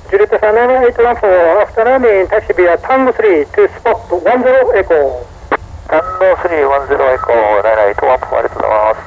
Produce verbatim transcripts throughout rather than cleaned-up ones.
Juliet Sana eight one four, after landing, taxi via Tango three to spot one zero Echo。 タンゴスリーワンゼロエコー、ナイナイトワンポありがとうございます。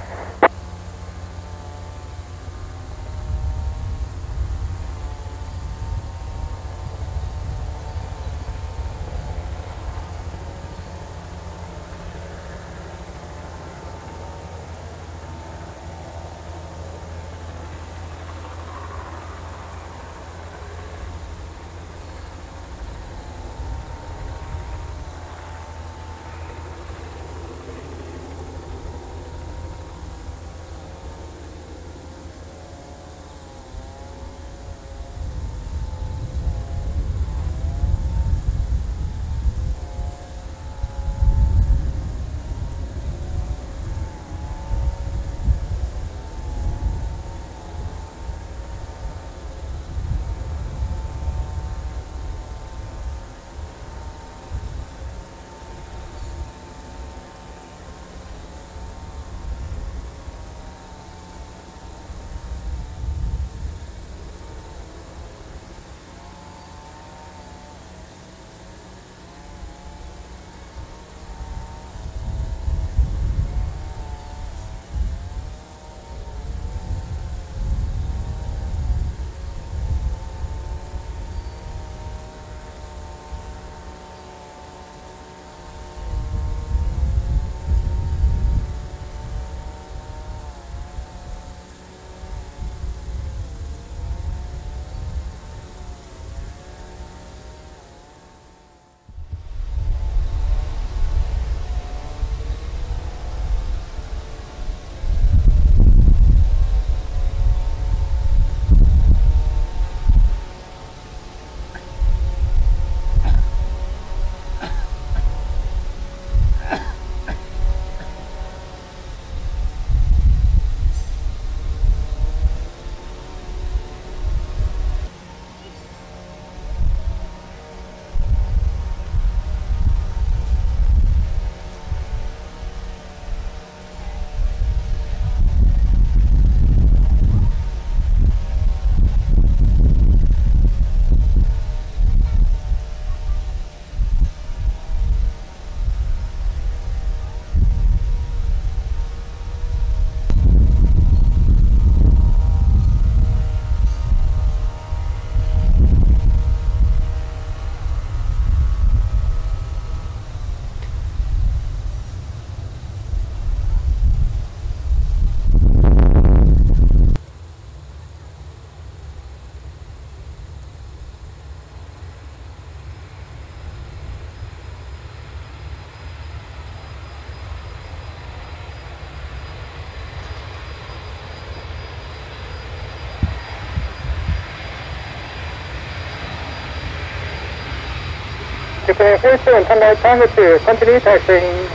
Japan four seven, Tango Tango two, continue taxiing.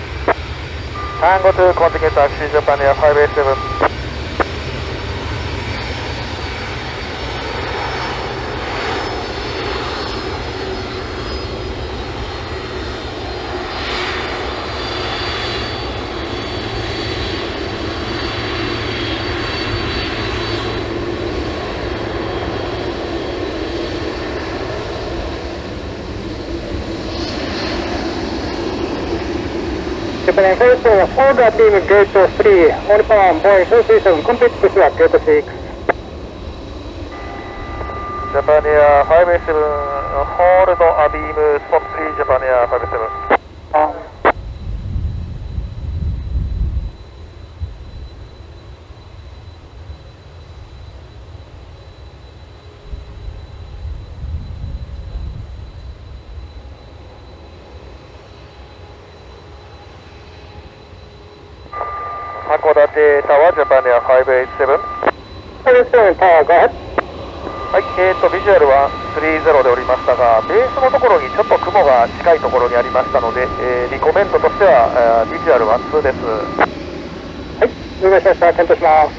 Tango two, continue taxi, Japan Air five eight seven。 Japan four seven, order beam gate three, only power Boeing seven three seven, complete push back gate six。 Japan Air five eight seven, hold a beam, spot three, Japan Air five eight seven。函館タワージャパンエアファイブエイトセブン。 ファイブエイトセブンタワー、go ahead。 はい、えーと、ビジュアルはスリーゼロでおりましたが、ベースのところにちょっと雲が近いところにありましたので、えー、リコメントとしては、ビジュアルはツーです。 はい、了解しました。検討します。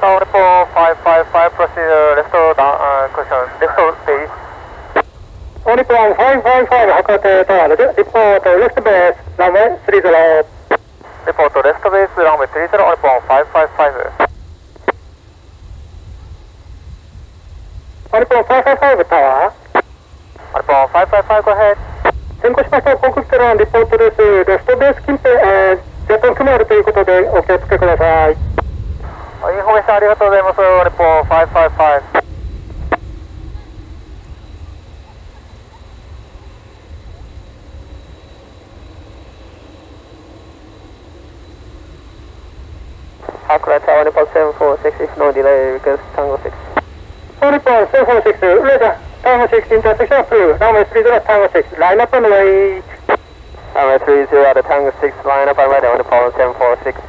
Alpha report five five five, proceed left down, uh, caution, left base. Onipon five five five 函館タワーでリポートレフトベースランウェイスリーゼロ。 リポートレフトベースランウェイスリーゼロ、Onipon five five five。 Onipon five five five タワー。 Onipon five five five, go ahead。 先行しましたコンクリートランリポートです。レフトベース近辺、えー、若干雲あるということでお気をつけください。 インフォメーションありがとうございます。Onipon five five five。 Accurate Onipon seven four six, if no delay, request Tango six. Onipon seven four six, radar, Tango six, intersection through, runway three zero, Tango six, line up and wait. Runway three zero, the Tango six, line up and wait, Onipon seven four six.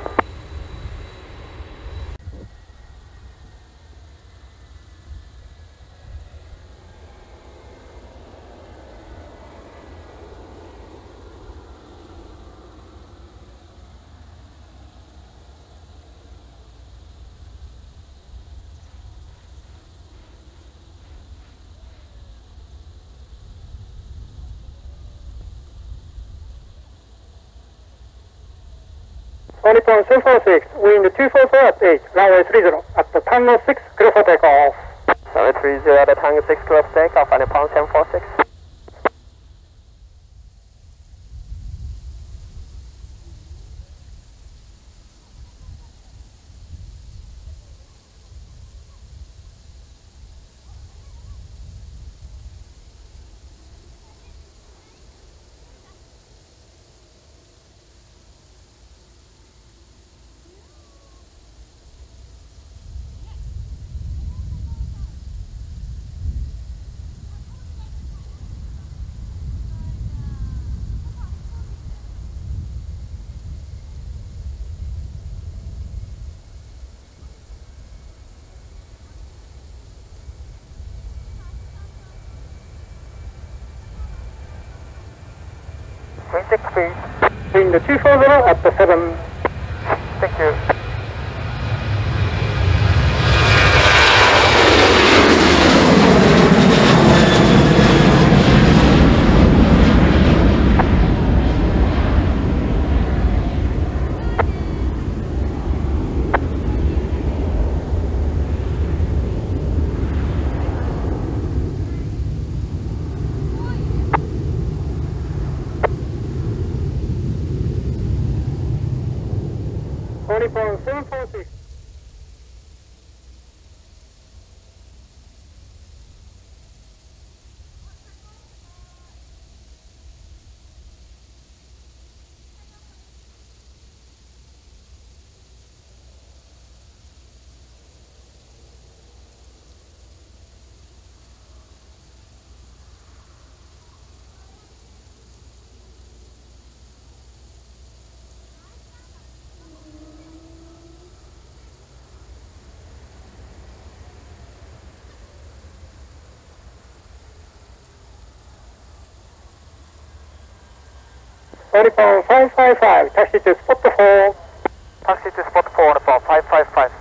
Onipon seven four six, wind two four four at eight, runway three zero, at the Tango six, clear for takeoff. Runway three zero, the Tango six, clear for takeoff, Onipon seven four six. Wind six feet. Wind two four zero at the seven. Thank you. Onipon seven four six. Onipon five five five, taxi to spot four. Taxi to spot four, Onipon five five five.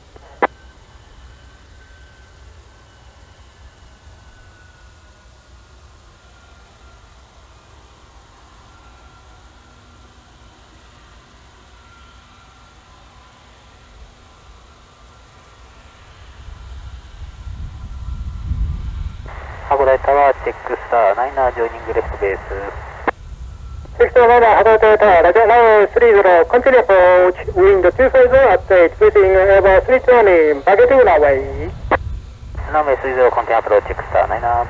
函館タワーチェックスター、ナイナージョイニングレフトベース。 six zero nine,函館タワー、ラジオrunway three zero, continue approach, wind two four zero at eight, facing over three twenty, targeting runway. Runway three zero, continue approach, check star, nine up.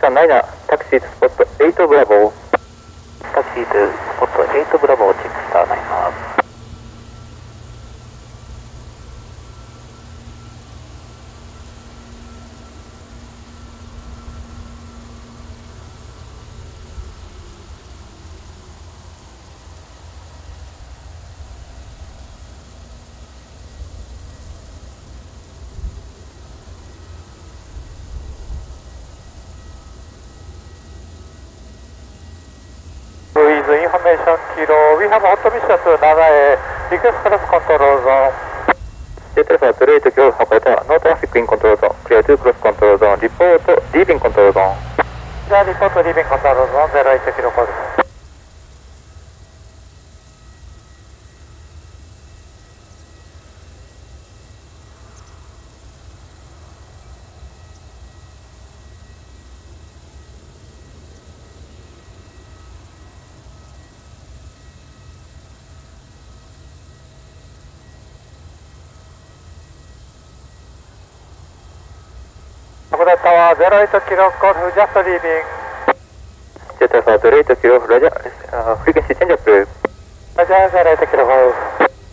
さんナイナー、タクシーとスポットエイトブラボー。 タクシーとスポットエイトブラボー、チェックスターナイナー。 With information kilo, we have hot mission to Nagae, request cross control zone. Jet Alpha Zero eight Kilo Hakata, no traffic in control zone, clear to cross control zone, report leaving control zone. The report leaving control zone, zero eight Kilo code. 函館タワーゼロエイトキロゴルフジャストリービング。 Jet Alpha Zero eight Kilo, Roger, uh, frequency change up. ラジャーゼロエイトキロゴルフ。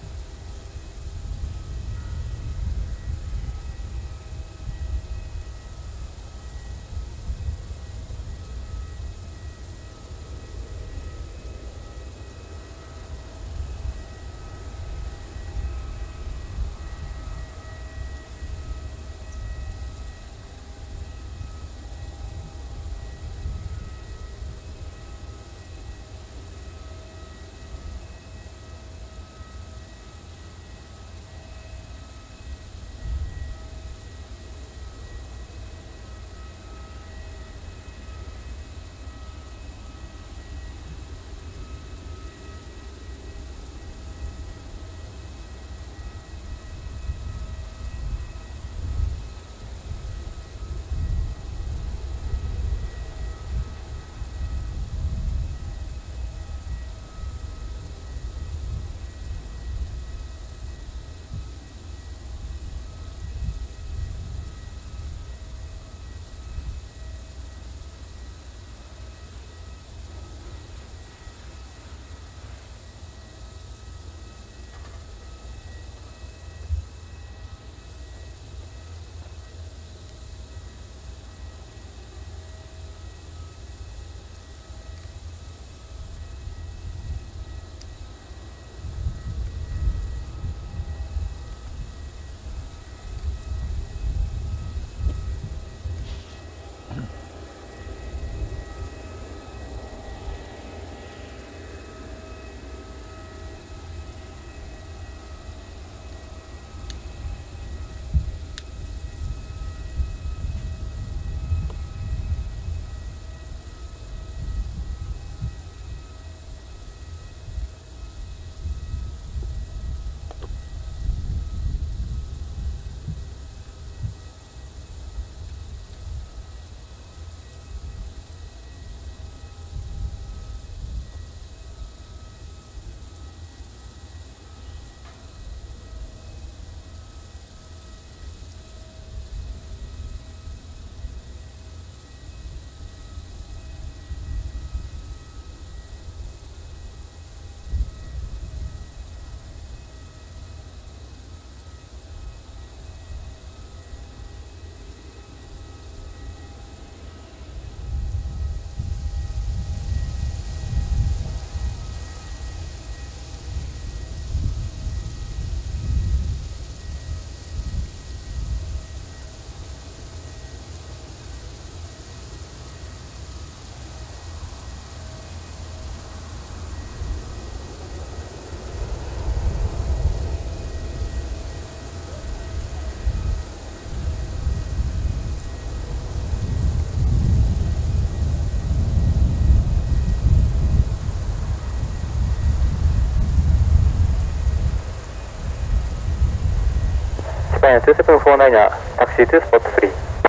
Japan two seven four nine er, taxi to spot three.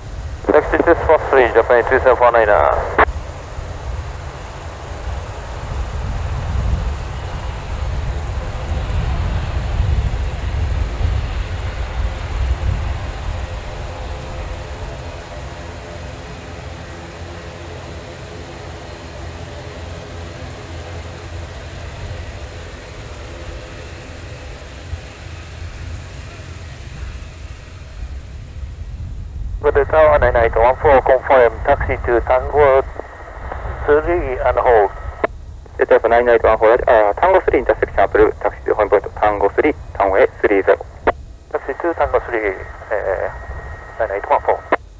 Taxi to spot three, Japan two seven four nine er. 函館タワーナインエイトワンフォー confirm taxi to Tango three and hold. Delta Alphaナインエイトワンフォー、uh, Tango three intersection approve taxi to holding point Tango three runway three zero. Taxi to Tango three、えー、ナインエイトワンフォー。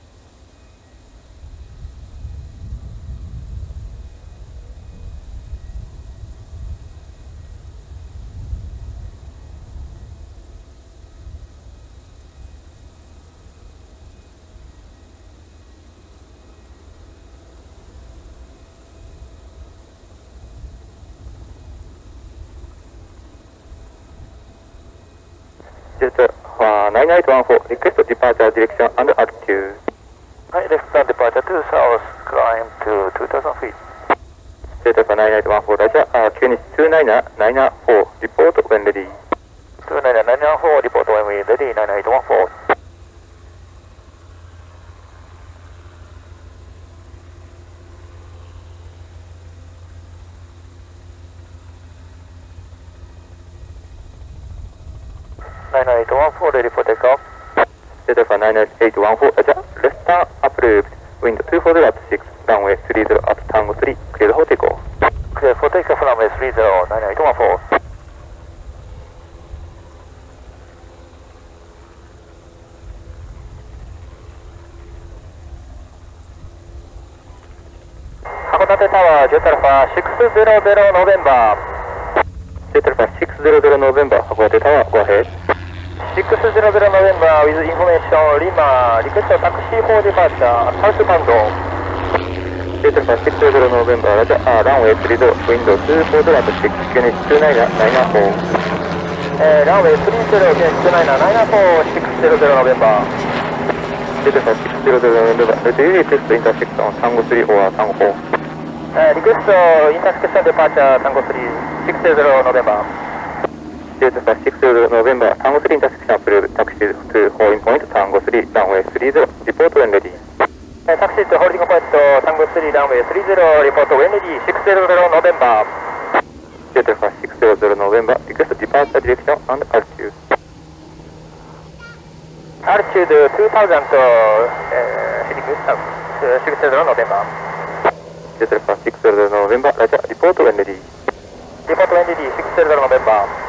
Delta Alphaナインエイトワンフォー request departure direction and altitude. はい、レフトターンデパーチャー to south climb to two thousand feet. Delta Alphaナインエイトワンフォー Roger、uh, Q 日にナインナインフォー report when ready. two nine nine nine four report when we readyナインエイトワンフォー。ナインエイトワンフォー ready for takeoff. Delta Alphaナインエイトワンフォー Roger, left turn approved, wind two four zero at six, runway three zero at Tango three, cleared for takeoff. Clear for takeoff runway three zeroナインエイトワンフォー。函館タワー、ジェットアルファシックスゼロゼロノベンバー。 Delta Alpha six zero zero November,函館タワー、go ahead. シックスゼロゼロノベンバー with information リマリクエストタクシーフォーディパーチャーサウスバンド。 Delta Alpha six zero zero November, Roger, uh, runway three zero, wind two four zero at six, Q 日にナインナインフォー。 えー、ランウェイスリーゼロ、にナインナインフォー、シックスゼロゼロノベンバー。 Delta Alpha six zero zero November, do you request intersection Tango three or Tango four? えー、リクエストインターセクションデパーチャータンゴスリー、シックスゼロゼロノベンバー。 Delta Alpha six zero zero November, Tango three intersection approved, taxi to holding point Tango three, runway three zero, report when ready. えー、タクシーとホールディングポイントタンゴスリー、ランウェイスリーゼロ、リポートウェンレディ、シックスゼロゼロノベンバー。 Delta Alpha six zero zero November, request departure direction and altitude. Altitude two thousand、えー、ヘディングサウス、シックスゼロゼロノベンバー。 Delta Alpha six zero zero November, Roger, report when ready. リポートウェンレディ、シックスゼロゼロノベンバー。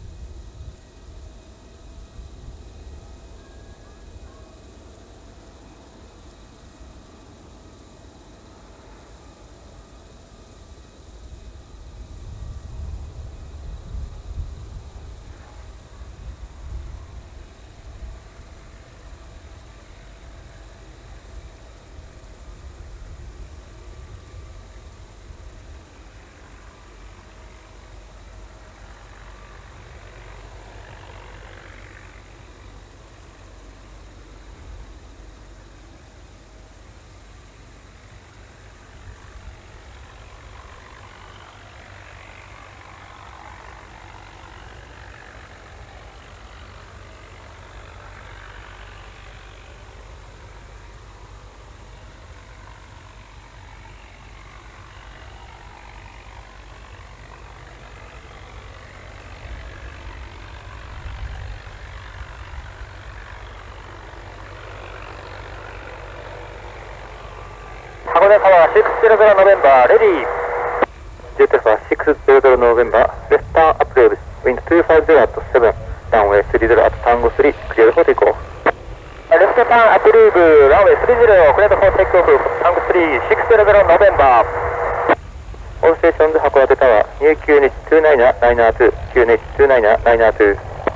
函館タワーシックスゼロゼロノベンバー、レディー。 Delta Alpha six zero zero November, left turn approved, wind two five zero at seven, runway three zero at Tango three, cleared for takeoff. レフトターンアプリーブ、ランウェイスリーゼロ、クレードフォーテイクオフ、タンゴスリー、シックスゼロゼロノベンバー。 All stations 函館タワー、ニュー Q 日にナインナインツー、Q 日にナインナインツー。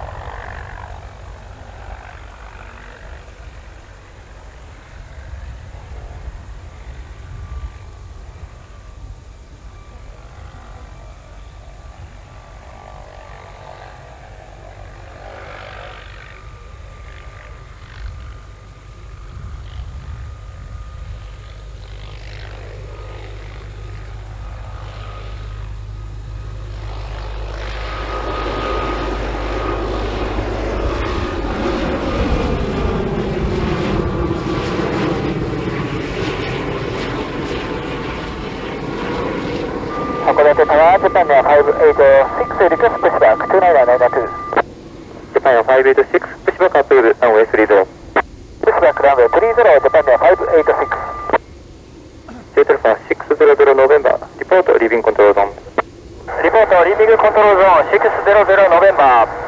函館タワー、ジャパンのファイブエイトシックス、リクエストプッシュバック、ツーナインナインツー。 Japan five eight six, pushback approved, runway three zero. Pushback スバックランウェイスリーゼロ、ジャパンエアファイブエイトシックス。 ジェイテルファシックスゼロゼロノーベンバー、リポートリービングコントロールゾーン。 リポートリービングコントロールゾーンシックスゼロゼロノーベンバー。